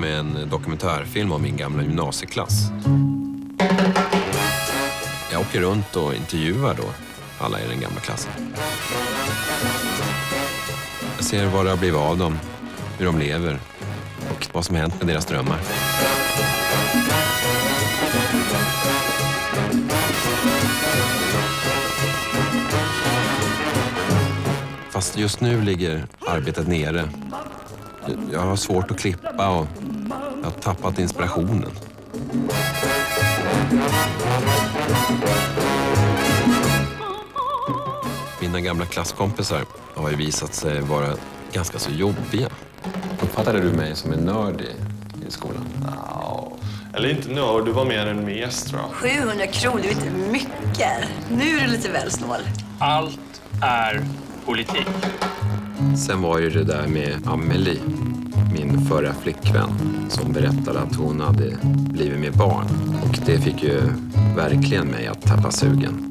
med en dokumentärfilm om min gamla gymnasieklass. Jag åker runt och intervjuar då alla i den gamla klassen. Jag ser vad det har blivit av dem, hur de lever och vad som har hänt med deras drömmar. Fast just nu ligger arbetet nere. Jag har svårt att klippa och jag har tappat inspirationen. Mina gamla klasskompisar har ju visat sig vara ganska så jobbiga. Uppfattade du mig som en nörd i skolan? Ja, eller inte nörd, du var mer en mes, tror jag. 700 kronor, det är inte mycket. Nu är du lite väl snål. Allt är politik. Sen var ju det där med Amelie, min förra flickvän, som berättade att hon hade blivit med barn. Och det fick ju verkligen mig att tappa sugen.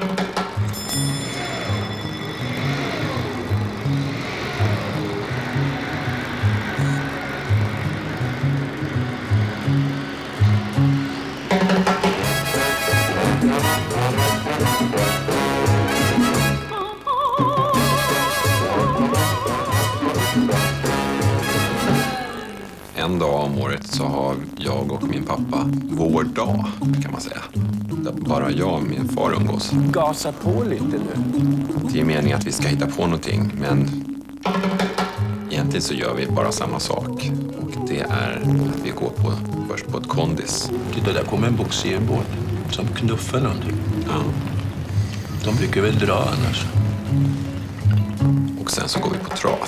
En dag om året så har jag och min pappa vår dag, kan man säga. Där bara jag och min far umgås. Gasa på lite nu. Det är meningen att vi ska hitta på någonting, men egentligen så gör vi bara samma sak. Och det är att vi går först på ett kondis. Titta, där kommer en boxerbåt som knuffar någonting. Ja. De brukar väl dra annars. Och sen så går vi på trav.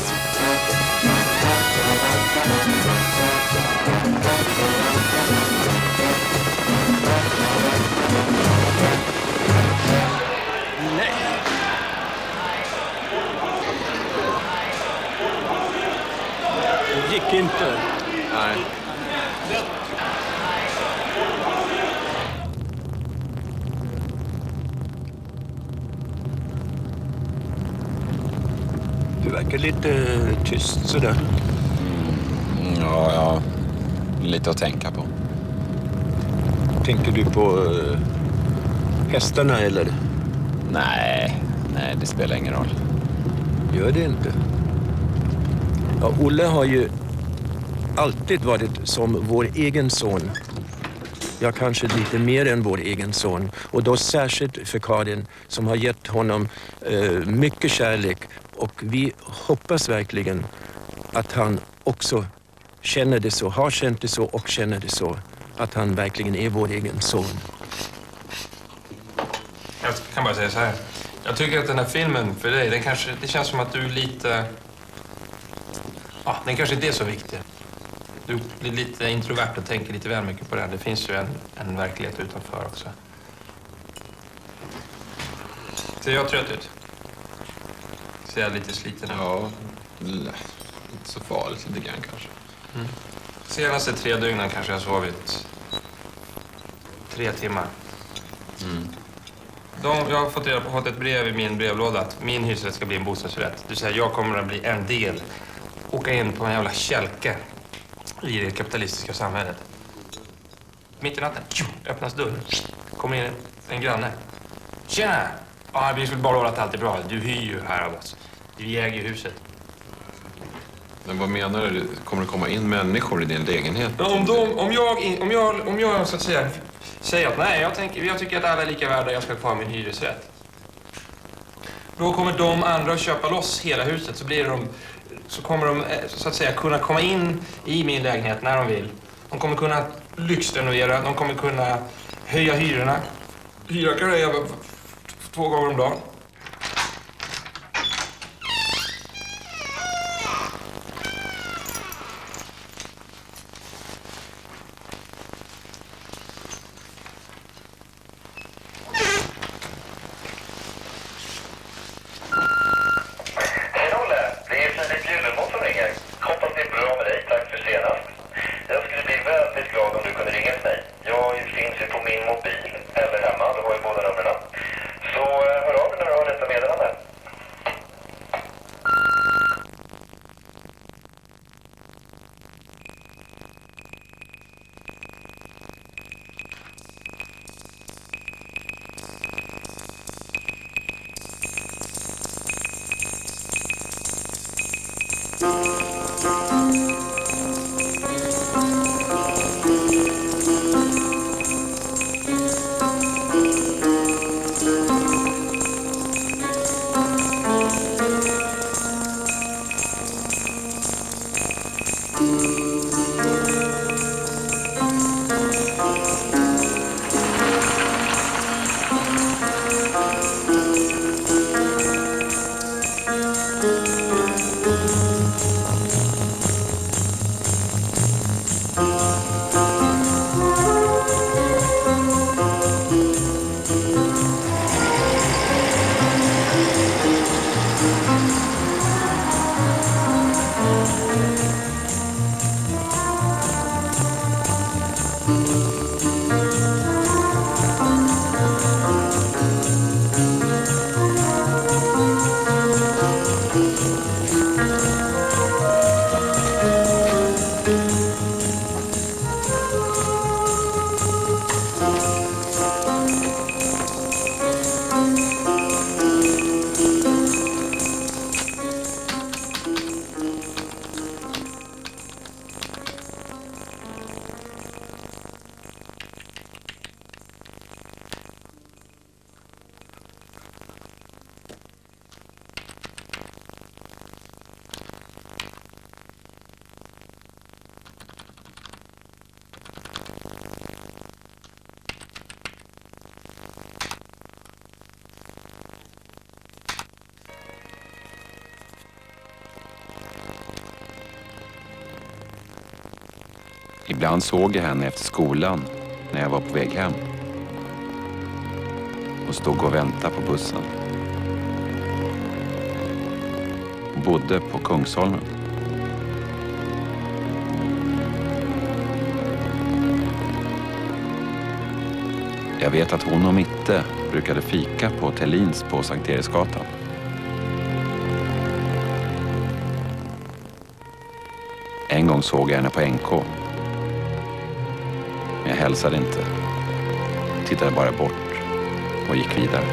Nej. Det gick inte. Nej. Du verkar lite tyst sådär. Ja, jag har lite att tänka på. Tänker du på hästarna eller? Nej, det spelar ingen roll. Gör det inte. Ja, Olle har ju alltid varit som vår egen son. Ja, kanske lite mer än vår egen son. Och då särskilt för Karin som har gett honom mycket kärlek. Och vi hoppas verkligen att han också känner det så, har känt det så och känner det så. Att han verkligen är vår egen son. Jag kan bara säga så här. Jag tycker att den här filmen för dig, det känns som att du är lite... Ja, den kanske inte är så viktig. Du blir lite introvert och tänker lite väl mycket på det. Det finns ju en verklighet utanför också. Ser jag trött ut? Ser jag lite sliten ut? Ja, inte så farligt lite grann kanske. Mm. Senaste 3 dygnen kanske jag sovit 3 timmar. Mm. Jag har fått ett brev i min brevlåda att min hyresrätt ska bli en bostadsrätt. Det vill säga jag kommer att bli en del. Åka in på en jävla kälke i det kapitalistiska samhället. Mitt i natten öppnas dörren. Kommer in en granne. Tjena! Ja, vi skulle bara lova att allt är bra. Du hyr ju här av oss. Vi äger huset. Men vad menar du? Kommer det komma in människor i din lägenhet? Om jag så att säga säger att nej, jag tycker att alla är lika värda, jag ska kvar min hyresrätt. Då kommer de andra att köpa loss hela huset, så kommer de så att säga kunna komma in i min lägenhet när de vill. De kommer kunna lyxrenovera, de kommer kunna höja hyrorna. Hyra kan höja 2 gånger om dagen. Ibland såg jag henne efter skolan när jag var på väg hem. Och stod och väntade på bussen. Hon bodde på Kungsholmen. Jag vet att hon och Mitte brukade fika på Tellins på Sankt Eriksgatan. En gång såg jag henne på NK. Men jag hälsade inte. Tittade bara bort och gick vidare.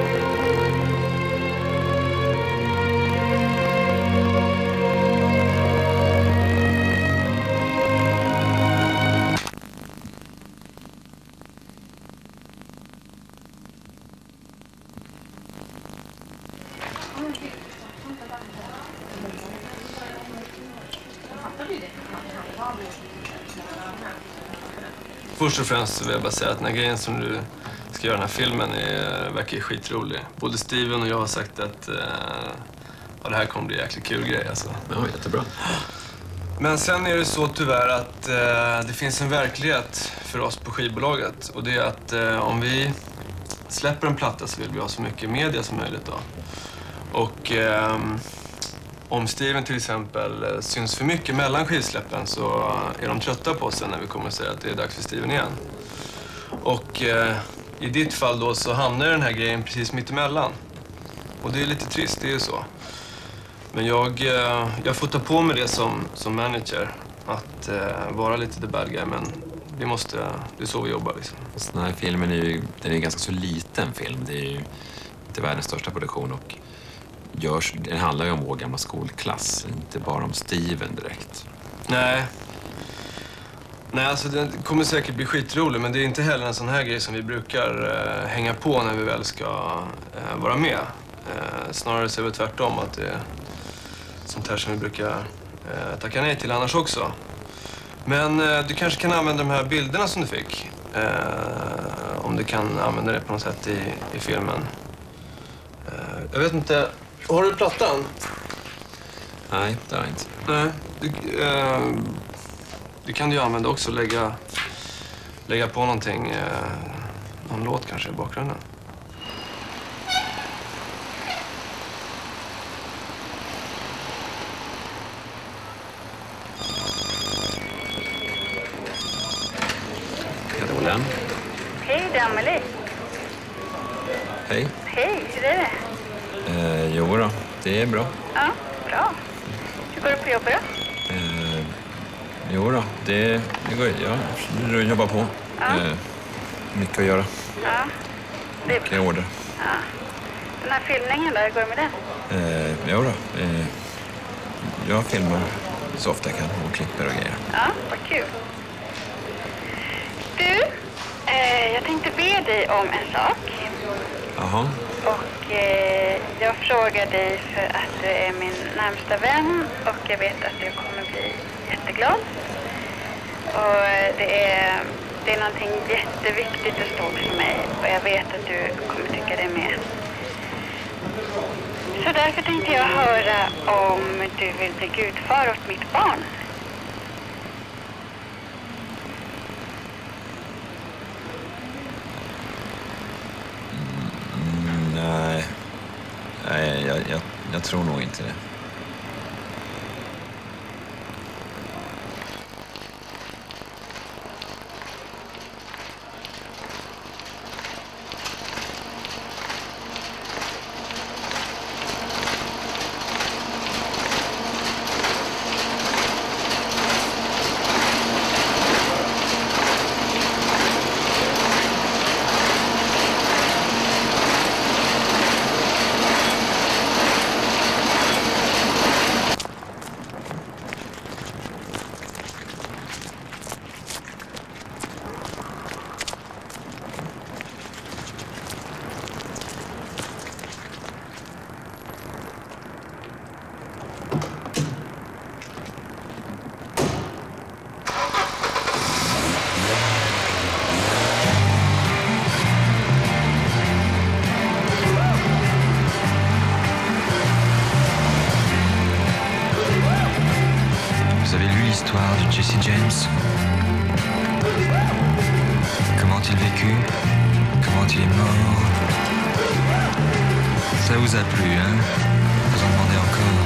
Först och främst vill jag bara säga att den här grejen som du ska göra den här filmen verkar ju skitrolig. Både Steven och jag har sagt att det här kommer bli en jäkligt kul grej alltså. Ja, jättebra. Men sen är det så tyvärr att det finns en verklighet för oss på skivbolaget. Och det är att om vi släpper en platta så vill vi ha så mycket media som möjligt då. Och om Steven till exempel syns för mycket mellan skivsläppen så är de trötta på oss när vi kommer att säga att det är dags för Steven igen. Och i ditt fall då så hamnar den här grejen precis mitt emellan. Och det är lite trist, det är ju så. Men jag får ta på mig det som manager, att vara lite the bad guy, men det är så vi jobbar liksom. Så den här filmen är den är en ganska så liten film. Det är ju inte världens största produktion och den handlar ju om vår gamla skolklass, inte bara om Steven direkt. Nej, alltså den kommer säkert bli skitrolig, men det är inte heller en sån här grej som vi brukar hänga på när vi väl ska vara med. Snarare så är det tvärtom, att det är sånt här som vi brukar tacka nej till annars också. Men du kanske kan använda de här bilderna som du fick. Om du kan använda det på något sätt i filmen. Jag vet inte, har du plattan? Nej, det har jag inte. Nej, det kan du ju använda också, lägga på någonting, någon låt kanske i bakgrunden. Caroline. Hej, det är Amelie. Hej. Hej, hur är det? Jo då, det är bra. Ja, bra. Hur går det på jobbet då? Jo då, det går. Jag jobbar på. Ja. Mycket att göra. Ja, det är bra. Mycket order. Ja. Den här filmningen då, hur går det med den? Jo då, jag filmar så ofta jag kan och klipper och grejer. Ja, vad kul. Du, jag tänkte be dig om en sak. Jaha. Och jag frågar dig för att du är min närmsta vän och jag vet att du kommer bli jätteglad. Och det är någonting jätteviktigt och stort för mig och jag vet att du kommer tycka det med. Så därför tänkte jag höra om du vill bli gudfar åt mitt barn. Nej, jag tror nog inte det. Vous avez lu l'histoire de Jesse James? vécu, comment il est mort. Ça vous a plu, hein? Vous en demandez encore?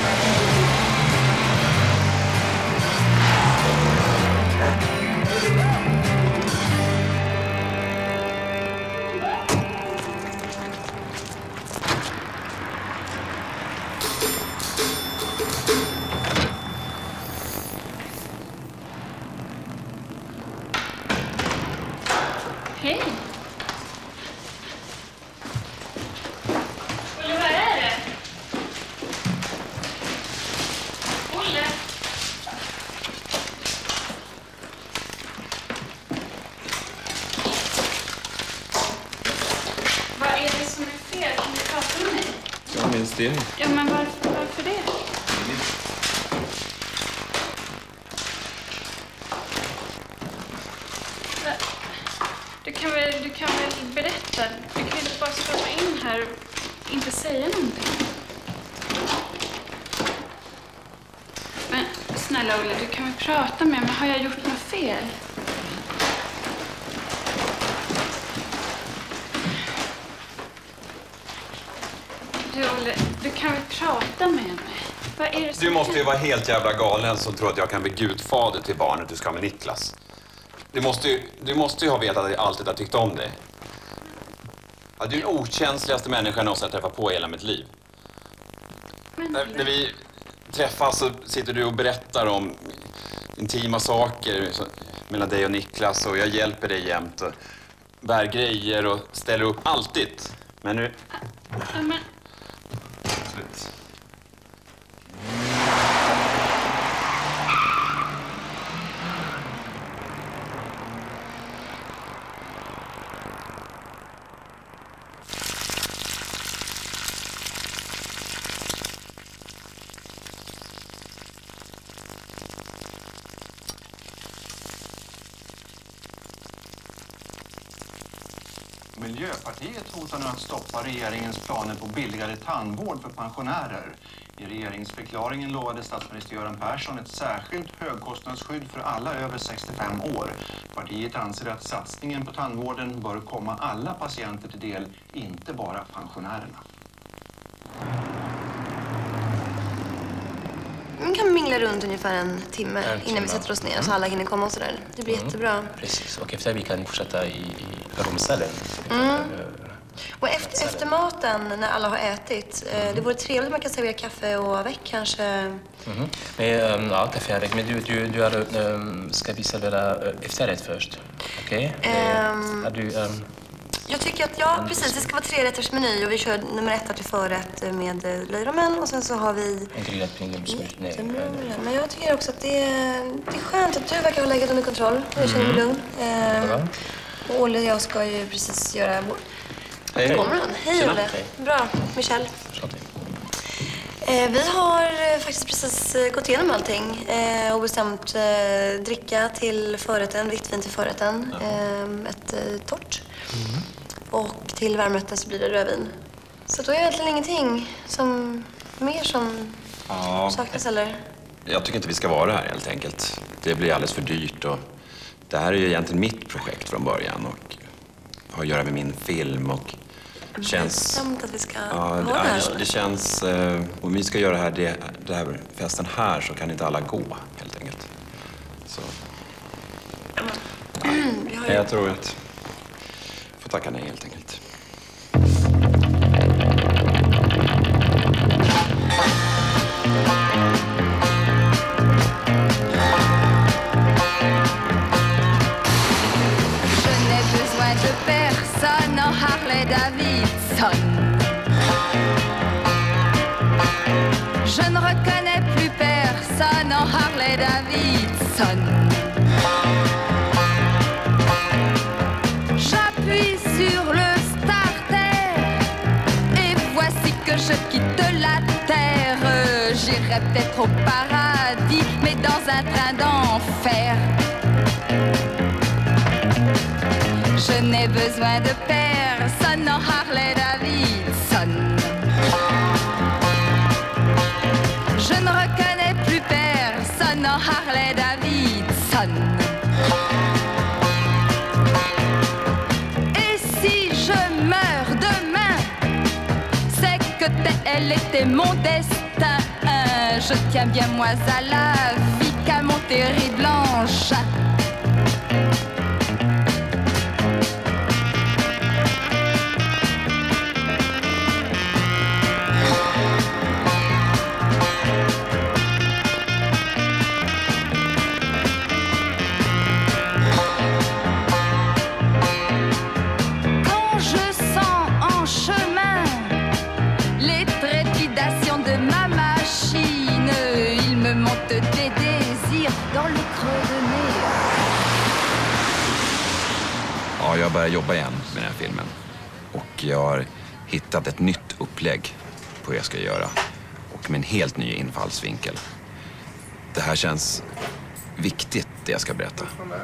Hej! Olle, vad är det? Olle! Vad är det som är fel? Kan du prata med mig? Jag minns det. Ja, men varför det? Du kan väl berätta? Du kan ju inte bara stoppa in här och inte säga någonting. Men snälla Olle, du kan väl prata med mig. Har jag gjort något fel? Du Olle, du kan väl prata med mig? Vad är det som Du måste ju vara helt jävla galen som tror att jag kan bli gudfader till barnet du ska ha med Niklas. Du måste ju ha vetat att jag alltid har tyckt om dig. Ja, du är den okänsligaste människan jag någonsin har träffat på i hela mitt liv. Men, När vi träffas så sitter du och berättar om intima saker mellan dig och Niklas och jag hjälper dig jämt och bär grejer och ställer upp alltid. Men nu... ja, men... Slut. Miljöpartiet hotar nu att stoppa regeringens planer på billigare tandvård för pensionärer. I regeringsförklaringen lovade statsminister Göran Persson ett särskilt högkostnadsskydd för alla över 65 år. Partiet anser att satsningen på tandvården bör komma alla patienter till del, inte bara pensionärerna. Man kan mingla runt ungefär en timme innan vi sätter oss ner så alla hinner komma och sådär. Det blir jättebra. Precis, och efter vi kan fortsätta i rumscellen. Och efter maten, när alla har ätit, det vore trevligt om man kan servera kaffe och avec kanske. Men, ja, kaffe avec. Men du ska vi servera efterrätt först? Okej? Jag tycker att, precis, det ska vara 3-rättersmeny och vi kör nummer 1 till förrätt med löjromen och sen så har vi... En grillad pingelbusmurt? Nej. Men jag tycker också att det är skönt att du verkar ha läget under kontroll. Jag känner mig lugn. Och Olle och jag ska ju precis göra vår... Hej. Kommer han? Hej Olle. Bra. Michelle. Vi har faktiskt precis gått igenom allting och bestämt dricka till förrätten, vitt vin till förrätten, ett torrt. Och till varmrätten så blir det rödvin. Så då är det egentligen ingenting som saknas eller? Jag tycker inte vi ska vara här helt enkelt. Det blir alldeles för dyrt och det här är ju egentligen mitt projekt från början och har att göra med min film och känns... Bestämt att vi ska ha det här, det känns... Om vi ska göra det här festen här så kan inte alla gå helt enkelt. Så... Jag tror att... Får tacka nej helt enkelt. De personne en Harley Davidson. Je ne reconnais plus personne en Harley Davidson. J'appuie sur le starter et voici que je quitte la terre. J'irai peut-être au paradis, mais dans un train d'enfer. Je n'ai besoin de personne en Harley Davidson. Je ne reconnais plus personne en Harley Davidson. tel était mon destin. Je tiens bien moins à la vie qu'à mon terrible engin. Ja, jag börjar jobba igen med den här filmen. Och jag har hittat ett nytt upplägg på hur jag ska göra. Och med en helt ny infallsvinkel. Det här känns viktigt, det jag ska berätta.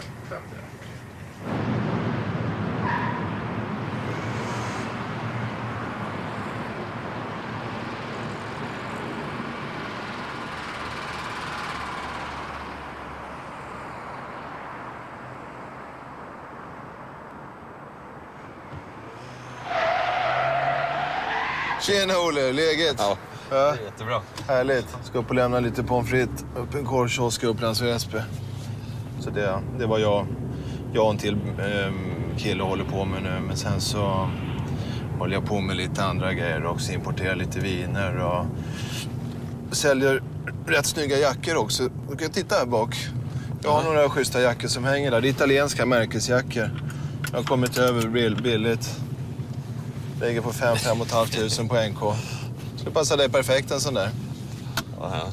Tjena Olle, läget? Ja, det är jättebra. Härligt. Ska upp och lämna lite pommes frites upp en korvkiosk i Upplands Väsby. Så det var jag och en till kille håller på med nu. Men sen så håller jag på med lite andra grejer också. Importerar lite viner och säljer rätt snygga jackor också. Du kan titta här bak. Jag har några schyssta jackor som hänger där. Det är italienska märkesjackor. Jag har kommit över billigt. Lägger på 5 500 på NK. Så det passar dig perfekt en sån där. Aha.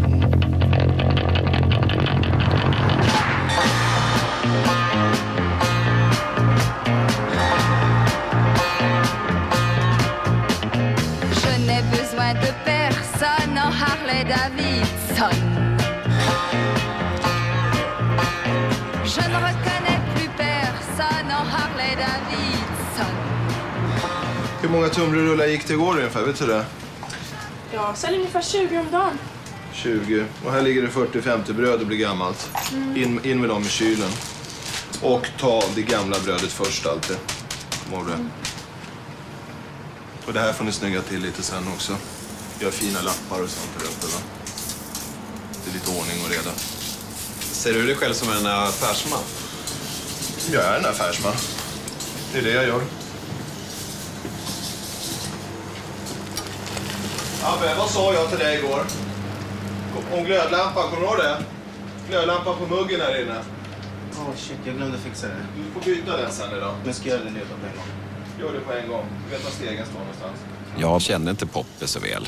Je n'ai besoin de personne en Harley Davidson. Je ne reconnais plus personne en Harley Davidson. Hur många tunnbrödsrullar gick det igår ungefär? Vet du det? Ja, säljer ungefär 20 om dagen. 20. Och här ligger det 40-50 bröd och blir gammalt. In med dem i kylen. Och ta det gamla brödet först alltid. Och det här får ni snygga till lite sen också. Gör fina lappar och sånt där uppe, va? Det är lite ordning och reda. Ser du dig själv som en affärsman? Jag är en affärsman. Det är det jag gör. Abbe, vad sa jag till dig igår? Om glödlampan, kommer du ihåg det? Glödlampan på muggen här inne. Shit, jag glömde fixa det. Du får byta den sen idag. Men ska jag göra det nu på en gång? Gör det på en gång. Du vet var stegen står någonstans. Jag kände inte Poppe så väl.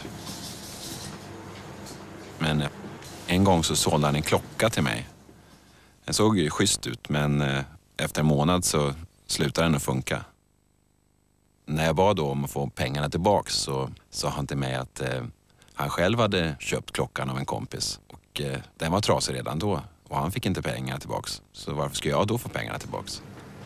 Men en gång så sålde han en klocka till mig. Den såg ju schysst ut, men efter en månad så slutade den att funka. När jag bad då om att få pengarna tillbaks så sa han till mig att han själv hade köpt klockan av en kompis. Och den var trasig redan då och han fick inte pengarna tillbaks. Så varför ska jag då få pengarna tillbaks?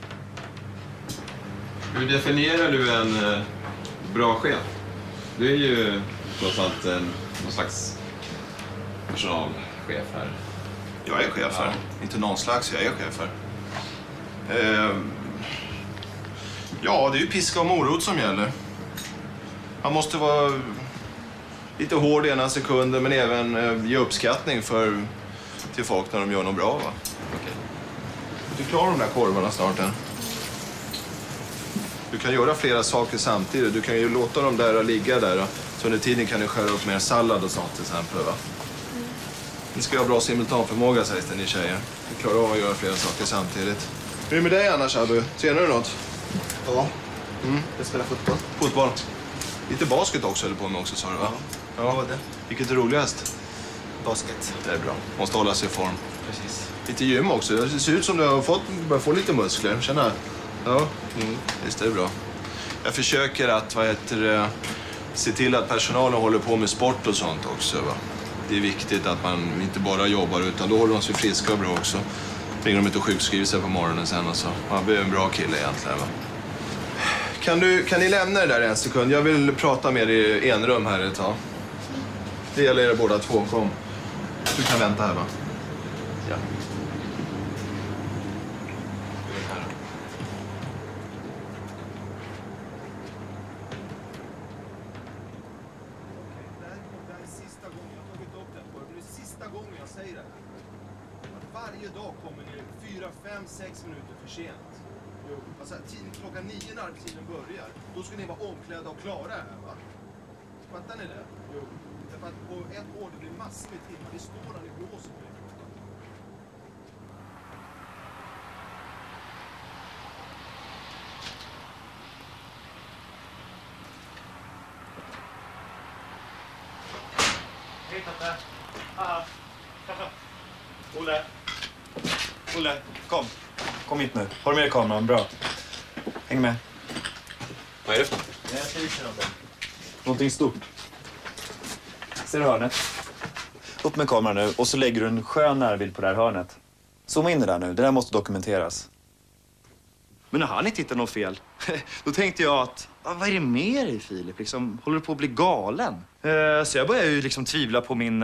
Hur definierar du en bra chef? Du är ju trots allt någon slags personalchef här. Jag är chef här. Inte någon slags, jag är chef här. Ja, det är ju piska och morot som gäller. Man måste vara lite hård ena sekunden men även ge uppskattning till folk när de gör något bra, va? Okej. Du klarar de där korvarna snart än. Du kan göra flera saker samtidigt. Du kan ju låta dem där ligga där. Så under tiden kan du skära upp mer sallad och sånt till exempel, va? Ni ska ha bra simultanförmåga, sägs det, ni tjejer. Ni klarar av att göra flera saker samtidigt. Hur är det med dig annars, Abbe? Tränar du något? Ja. Jag spelar fotboll. Fotboll? Lite basket också eller på med också, sa du, va? Ja. Det. Vilket är roligast? Basket. Det är bra. Måste hålla sig i form. Precis. Lite gym också. Det ser ut som du har börjat få lite muskler. Känna? Ja. Visst, det är bra. Jag försöker att, se till att personalen håller på med sport och sånt också, va? Det är viktigt att man inte bara jobbar utan då håller de sig friska och bra också. Ringer de inte och sjukskriver sig på morgonen sen och så. Man blir en bra kille egentligen, va? Kan ni lämna det där en sekund? Jag vill prata med er i enrum här ett tag. Det gäller er båda två. Kom. Du kan vänta här, va? Ja. säger det här. Varje dag kommer ni 4, 5, 6 minuter för sent. Jo. Alltså, klockan 9 när arbetstiden börjar, då ska ni vara omklädda och klara här, va? Fattar ni det? Jo. Därför att på ett år det blir massor med timmar. Det står när ni blåser på det. Hej, Tatte. Olle. Olle, kom. Kom hit nu. Har du med dig kameran? Bra. Häng med. Vad är det för något? Jag ska visa någonting. Någonting stort. Ser du hörnet? Upp med kameran nu och så lägger du en skön närbild på det här hörnet. Zooma in det där nu. Det där måste dokumenteras. Men har ni tittat något fel? Då tänkte jag att, vad är det med dig, Filip? Liksom, håller du på att bli galen? Så jag börjar ju liksom tvivla på min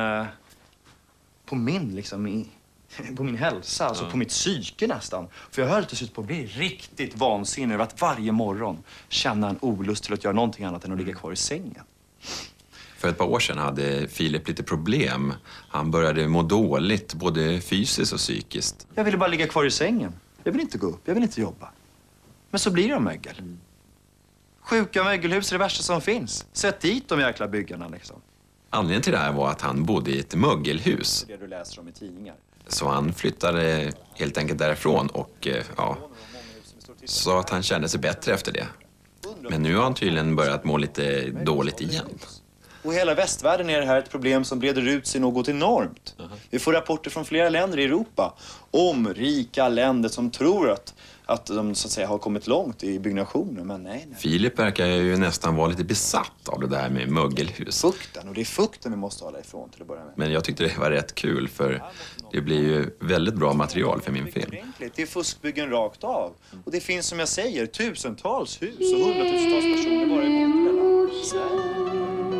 hälsa, alltså på mitt psyke nästan. För jag höll till slut på att bli riktigt vansinnig över att varje morgon känna en olust till att göra någonting annat än att ligga kvar i sängen. För ett par år sedan hade Filip lite problem. Han började må dåligt, både fysiskt och psykiskt. Jag ville bara ligga kvar i sängen. Jag vill inte gå upp, jag vill inte jobba. Men så blir det mögel. Sjuka mögelhus är det värsta som finns. Sätt dit de jäkla byggarna liksom. Anledningen till det här var att han bodde i ett mögelhus. Det du läser om i tidningar. Så han flyttade helt enkelt därifrån och sa att han kände sig bättre efter det. Men nu har han tydligen börjat må lite dåligt igen. Och hela västvärlden är det här ett problem som breder ut sig något enormt. Vi får rapporter från flera länder i Europa om rika länder som tror att de så att säga har kommit långt i byggnationen, men nej. Filip verkar ju nästan vara lite besatt av det där med mögelhus. Fukten, och det är fukten vi måste hålla ifrån till att börja med. Men jag tyckte det var rätt kul för det blir ju väldigt bra material för min film. Det är fuskbyggen rakt av. Och det finns som jag säger tusentals hus och hundratusentals personer bara i vårt Sverige.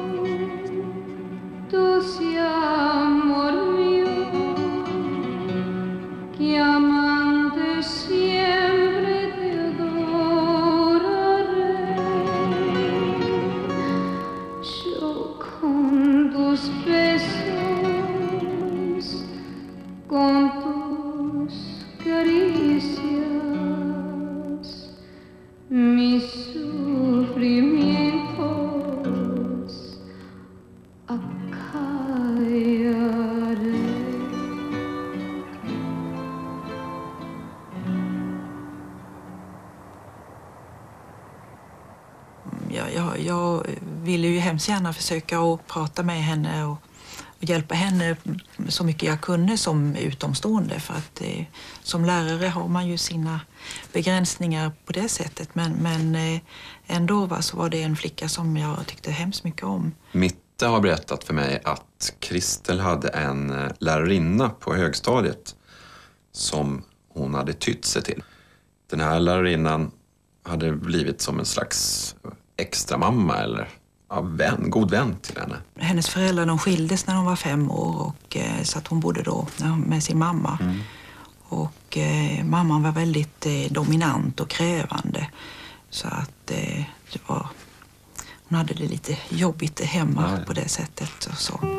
Jag ville ju hemskt gärna försöka att prata med henne och hjälpa henne så mycket jag kunde som utomstående. För att som lärare har man ju sina begränsningar på det sättet. Men ändå så var det en flicka som jag tyckte hemskt mycket om. Mitte har berättat för mig att Kristel hade en lärarinna på högstadiet som hon hade tytt sig till. Den här lärarinnan hade blivit som en slags extra mamma eller god vän till henne. Hennes föräldrar de skildes när hon var 5 år och så att hon bodde då med sin mamma. Och mamman var väldigt dominant och krävande. Så att hon hade det lite jobbigt hemma på det sättet och så.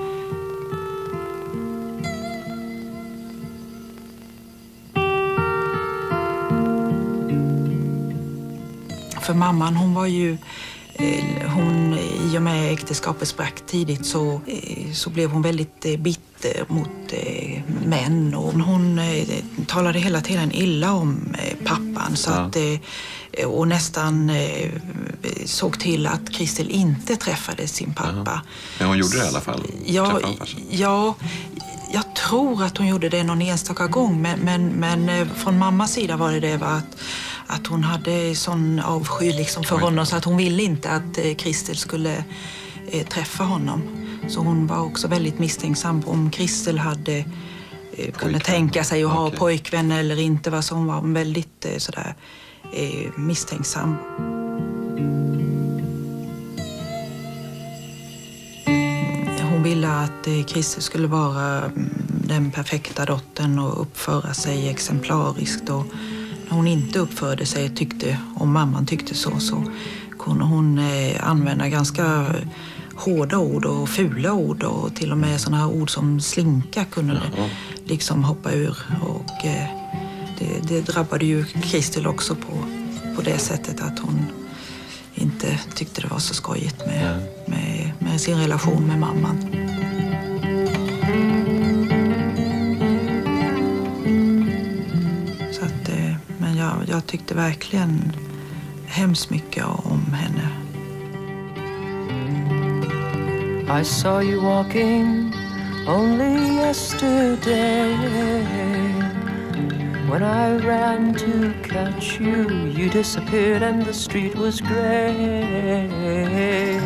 För mamman, hon var ju i och med äktenskapet sprack tidigt så blev hon väldigt bitter mot män. Och hon talade hela tiden illa om pappan så att, och nästan såg till att Kristel inte träffade sin pappa. Men hon gjorde det i alla fall? Ja, jag tror att hon gjorde det någon enstaka gång. Men från mammas sida var det att hon hade sån avsky liksom för honom så att hon ville inte att Kristel skulle träffa honom. Så hon var också väldigt misstänksam om Kristel hade kunnat tänka sig att ha pojkvän eller inte. Så hon var väldigt sådär misstänksam. Hon ville att Kristel skulle vara den perfekta dottern och uppföra sig exemplariskt. Och när hon inte uppförde sig om mamman tyckte så kunde hon använda ganska hårda ord och fula ord och till och med såna här ord som slinka kunde det liksom hoppa ur. Och det drabbade ju Kristel också på det sättet att hon inte tyckte det var så skojigt med sin relation med mamman. Så att, men jag tyckte verkligen hemskt mycket om henne. I saw you walking only yesterday. When I ran to catch you, you disappeared and the street was gray.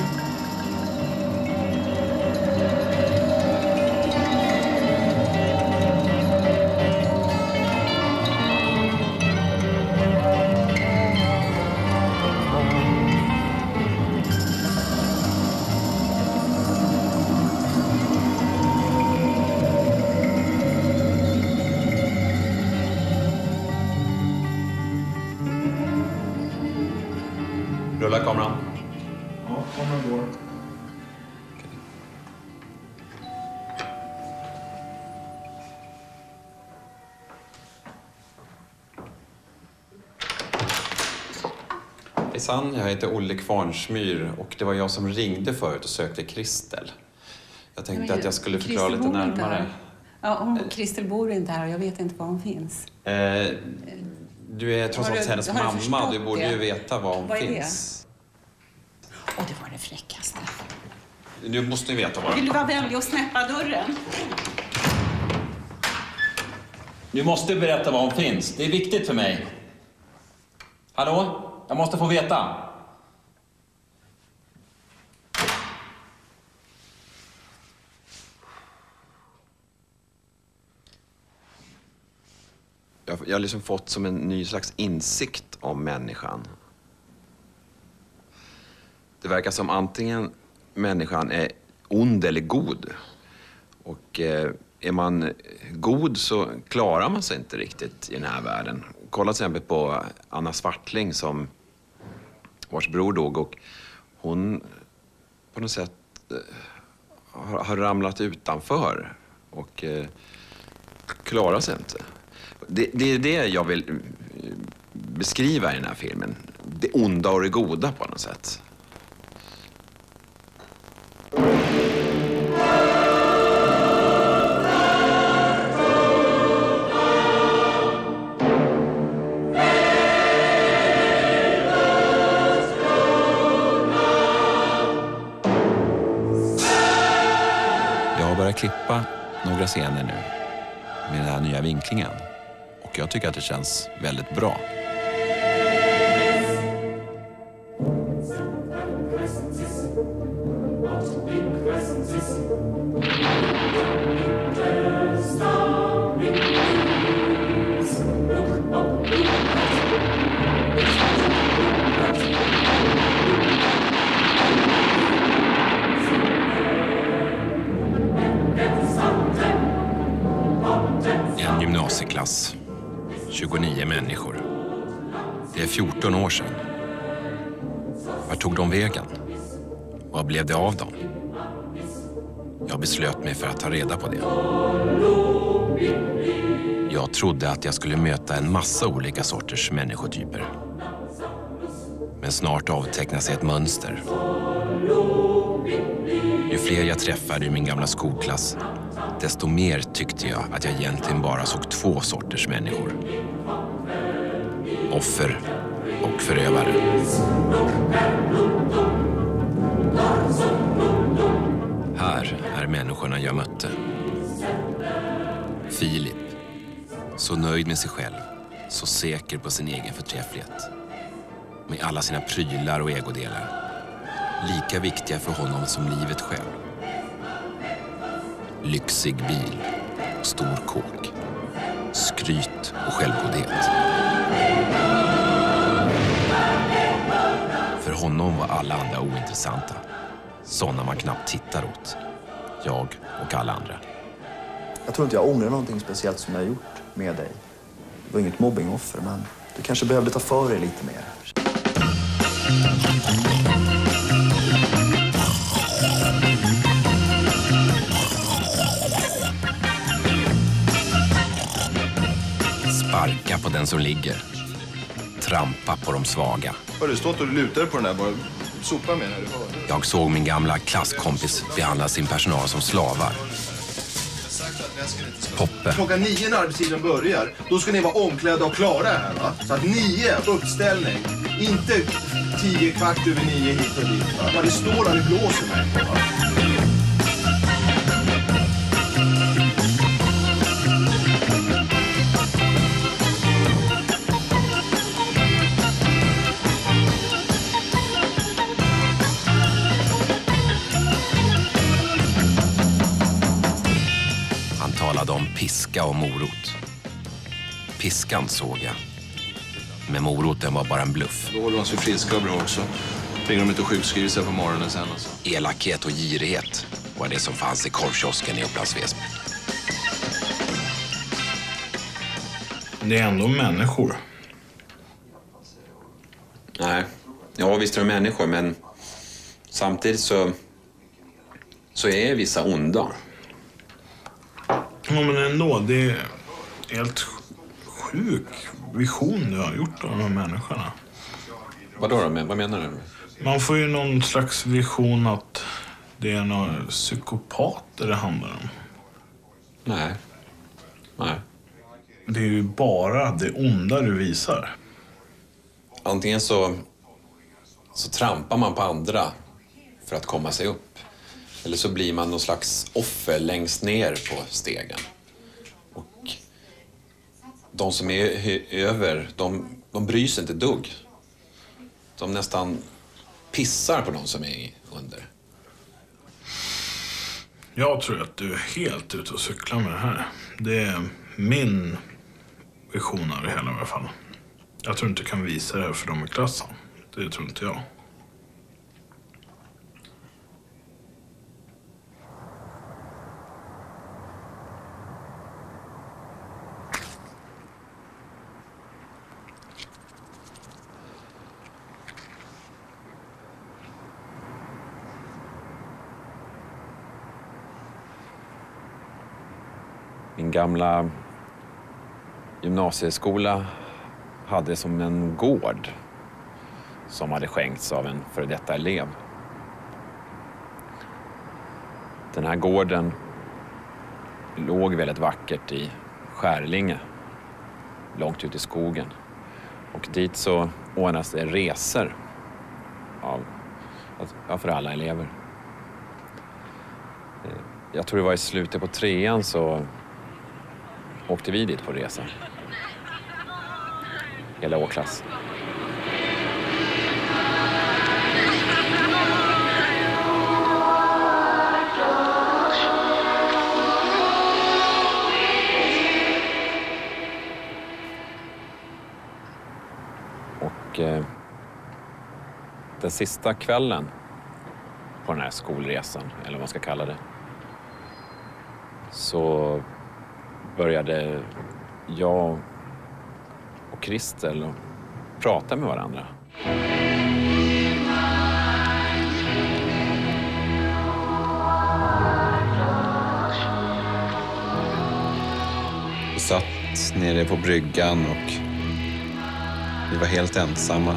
Rullar kameran. Ja, kameran går. Hejsan, jag heter Olle Kvarnsmyr och det var jag som ringde förut och sökte Kristel. Jag tänkte att jag skulle förklara lite närmare. Ja, Kristel bor inte här och jag vet inte var hon finns. Du är trots allt hennes mamma, du borde ju veta var hon finns. Och det var det fräckaste. Du måste ju veta var. Vill du vara vänlig och snäppa dörren? Du måste berätta var hon finns. Det är viktigt för mig. Hallå? Jag måste få veta. Jag har liksom fått som en ny slags insikt om människan. Det verkar som antingen människan är ond eller god. Och är man god så klarar man sig inte riktigt i den här världen. Kolla till exempel på Anna Svartling som vars bror dog och hon på något sätt har ramlat utanför och klarar sig inte. Det är det jag vill beskriva i den här filmen. Det onda och det goda på något sätt. Jag har börjat klippa några scener nu med den här nya vinklingen. Och jag tycker att det känns väldigt bra. En gymnasieklass. 29 människor. Det är 14 år sedan. Var tog de vägen? Vad blev det av dem? Jag beslöt mig för att ta reda på det. Jag trodde att jag skulle möta en massa olika sorters människotyper. Men snart avtecknade sig ett mönster. Ju fler jag träffade i min gamla skolklass, desto mer tyckte jag att jag egentligen bara såg två sorters människor. Offer och förövare. Här är människorna jag mötte. Filip, så nöjd med sig själv, så säker på sin egen förträfflighet. Med alla sina prylar och ägodelar. Lika viktiga för honom som livet själv. Lyxig bil, stor kåk, skryt och självgodhet. För honom var alla andra ointressanta. Sådana man knappt tittar åt. Jag och alla andra. Jag tror inte jag ångrar någonting speciellt som jag har gjort med dig. Det var inget mobbingoffer, men du kanske behövde ta för dig lite mer. den som ligger. Trampa på de svaga. Har du stått och lutat på den där? Bara sopa med när du hör. Jag såg min gamla klasskompis behandla sin personal som slavar. Poppe. Klockan 9 när arbetstiden börjar, då ska ni vara omklädda och klara här, va? Så att 9 uppställning, inte 10 kvart över 9 hit och dit, va? Men det står där, det blåser mig, va? Talade om piska och morot. Piskan såg jag. Men moroten var bara en bluff. Då håller de sig friska och bra också. Ringer de inte sjukskriver sig på morgonen sen alltså. Elakhet och girighet var det som fanns i korvkiosken i Upplands Väsby. Det är ändå människor. Nej, ja visst är de människor, men samtidigt så är vissa onda. Ja, men ändå, det är helt sjuk vision du har gjort av de här människorna. Vadå då? Vad menar du? Man får ju någon slags vision att det är några psykopater det handlar om. Nej. Det är ju bara det onda du visar. Antingen så trampar man på andra för att komma sig upp. Eller så blir man någon slags offer längst ner på stegen. Och de som är över, de bryr sig inte dugg. De nästan pissar på de som är under. Jag tror att du är helt ute och cyklar med det här. Det är min vision av det hela i alla fall. Jag tror inte jag kan visa det här för dem i klassen. Det tror inte jag. Min gamla gymnasieskola hade som en gård som hade skänkts av en före detta elev. Den här gården låg väldigt vackert i Skärlinge, långt ut i skogen. Och dit så ordnas det resor för alla elever. Jag tror det var i slutet på 3:an så åkte vi dit på resa. Hela årklass. Och den sista kvällen på den här skolresan, eller vad man ska kalla det, så började jag och Kristel prata med varandra. Vi satt nere på bryggan och vi var helt ensamma.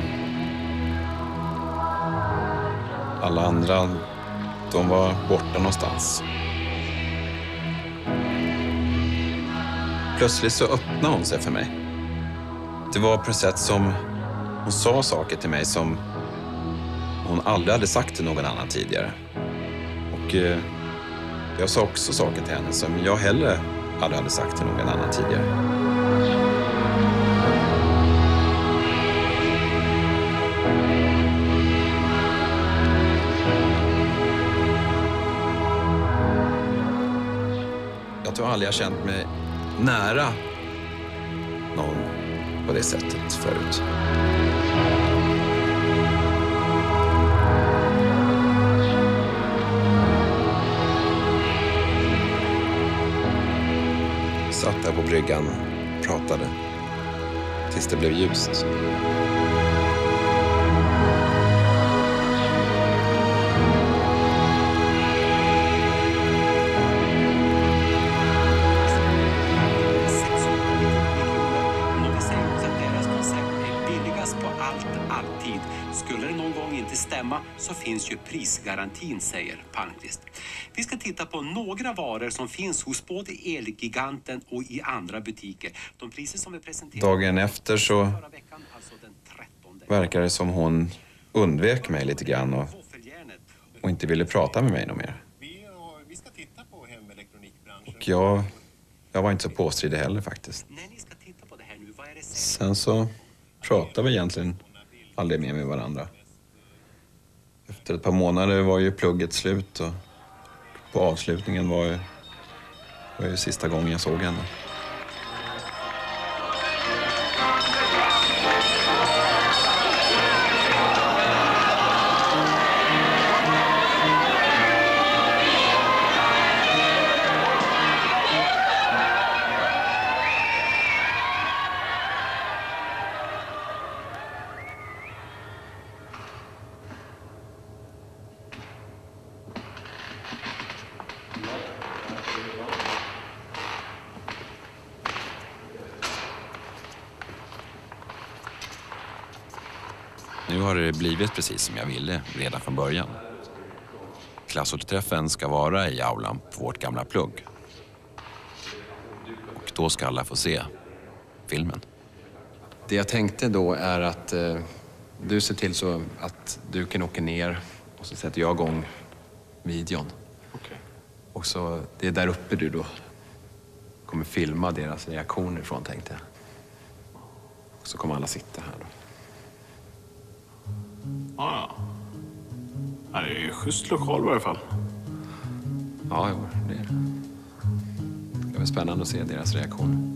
Alla andra, de var borta någonstans. Plötsligt så öppnade hon sig för mig. Det var på ett sätt som hon sa saker till mig som hon aldrig hade sagt till någon annan tidigare. Och jag sa också saker till henne som jag heller aldrig hade sagt till någon annan tidigare. Jag tror aldrig jag känt mig nära någon på det sättet förut. Satt där på bryggan och pratade tills det blev ljust. Skulle det någon gång inte stämma så finns ju prisgarantin, säger Palmqvist. Vi ska titta på några varor som finns hos både Elgiganten och i andra butiker. De priser som vi presenterar... Dagen efter så verkar det som hon undvek mig lite grann och inte ville prata med mig något mer. Och jag var inte så påstridig heller faktiskt. Sen så pratade vi egentligen aldrig mer med varandra. Efter ett par månader var ju plugget slut och på avslutningen var ju sista gången jag såg henne. Nu har det blivit precis som jag ville redan från början. Klassåterträffen ska vara i aulan på vårt gamla plugg. Och då ska alla få se filmen. Det jag tänkte då är att du ser till så att duken åker ner och så sätter jag igång videon. Okej. Och så det är där uppe du då kommer filma deras reaktioner ifrån, tänkte jag. Och så kommer alla sitta här då. Ja. Det är ju schysst lokal i varje fall. Ja, det är det. Det är spännande att se deras reaktion.